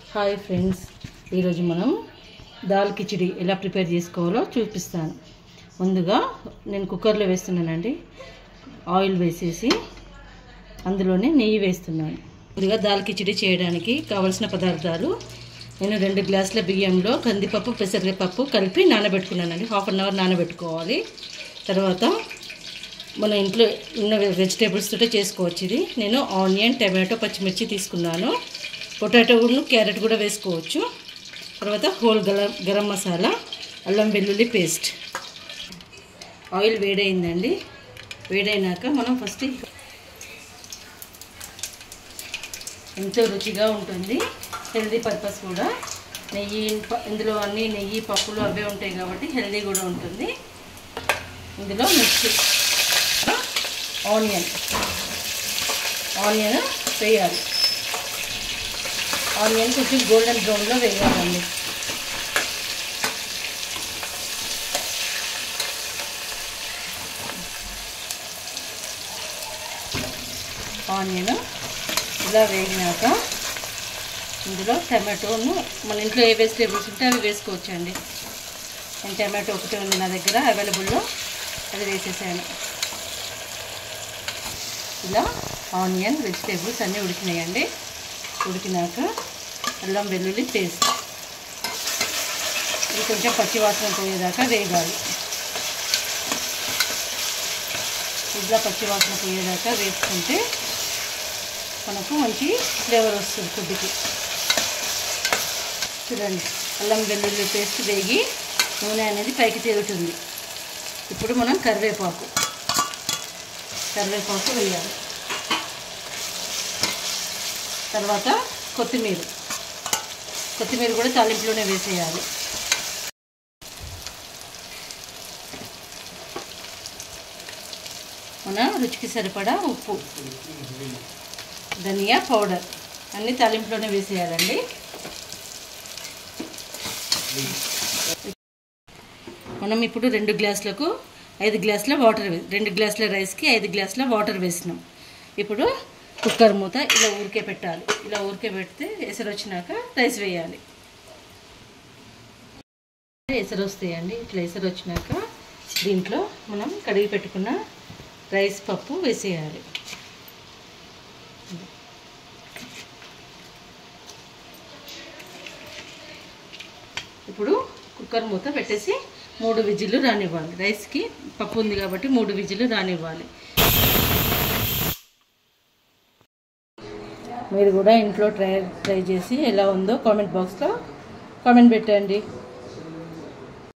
Hi friends, ఈరోజు మనం దాల్ కిచిడి ఎలా ప్రిపేర్ చేసుకోవాలో చూపిస్తాను. ముందుగా నేను కుక్కర్లో వేస్తున్నానండి. ఆయిల్ వేసేసి అందులోనే నెయ్యి వేస్తున్నాను. ముందుగా దాల్ కిచిడి చేయడానికి కావలసిన పదార్థాలు: నేను 2 గ్లాసుల బియ్యంలో కందిపప్పు, పెసరపప్పు కలిపి నానబెట్టుకున్నానండి. హాఫ్ అన్ అవర్ నానబెట్టుకోవాలి. తర్వాత మన ఇంట్లో ఉన్న వెజిటేబుల్స్ తోటే చేసుకోవచ్చు. ఇది నేను ఆనియన్, టమాటో, పచ్చిమిర్చి తీసుకున్నాను. పొటాటో, క్యారెట్ కూడా వేసుకోవచ్చు. తర్వాత హోల్ గరం మసాలా, అల్లం వెల్లుల్లి పేస్ట్. ఆయిల్ వేడైందండి. వేడైనాక మనం ఫస్ట్ ఎంతో రుచిగా ఉంటుంది, హెల్దీ పర్పస్ కూడా. నెయ్యి, ఇందులో అన్నీ నెయ్యి, పప్పులు అవే ఉంటాయి కాబట్టి హెల్దీ కూడా ఉంటుంది. ఇందులో మిక్సీ ఆనియన్ వేయాలి. ఆనియన్ కొంచెం గోల్డెన్ బ్రౌన్లో వేయాలండి. ఆనియన్ ఇలా వేగినాక ఇందులో టమాటోను, మన ఇంట్లో ఏ వెజిటేబుల్స్ ఉంటే అవి వేసుకోవచ్చండి. నేను టమాటో ఒకటే ఉంది నా దగ్గర అవైలబుల్లో, అది వేసేసాను. ఇలా ఆనియన్, వెజిటేబుల్స్ అన్నీ ఉడికినాయండి. ఉడికినాక అల్లం వెల్లుల్లి పేస్ట్, ఇది కొంచెం పచ్చివాసన పోయేదాకా వేగాలి. ఇలా పచ్చివాసన పోయేదాకా వేసుకుంటే మనకు మంచి ఫ్లేవర్ వస్తుంది ఫుడ్కి. చూడండి, అల్లం వెల్లుల్లి పేస్ట్ వేగి నూనె అనేది పైకి తేలుతుంది. ఇప్పుడు మనం కరివేపాకు వేయాలి. తర్వాత కొత్తిమీర కూడా తాలింపులోనే వేసేయాలి. మన రుచికి సరిపడా ఉప్పు, ధనియా పౌడర్ అన్నీ తాలింపులోనే వేసేయాలండి. మనం ఇప్పుడు 2 గ్లాసులకు 5 గ్లాసుల వాటర్ 2 గ్లాసుల రైస్కి 5 గ్లాసుల వాటర్ వేసినాం. ఇప్పుడు కుక్కర్ మూత ఇలా ఊరికే పెట్టాలి. ఇలా ఊరికే పెడితే ఎసరు వచ్చినాక రైస్ వేయాలి. ఎసరు వస్తాయండి. ఇట్లా ఎసరు వచ్చినాక దీంట్లో మనం కడిగి పెట్టుకున్న రైస్, పప్పు వేసేయాలి. ఇప్పుడు కుక్కర్ మూత పెట్టేసి 3 విజిల్లు రానివ్వాలి. రైస్కి పప్పు ఉంది కాబట్టి 3 విజిల్లు రానివ్వాలి. మీరు కూడా ఇంట్లో ట్రై చేసి ఎలా ఉందో కామెంట్ బాక్స్లో కామెంట్ పెట్టండి.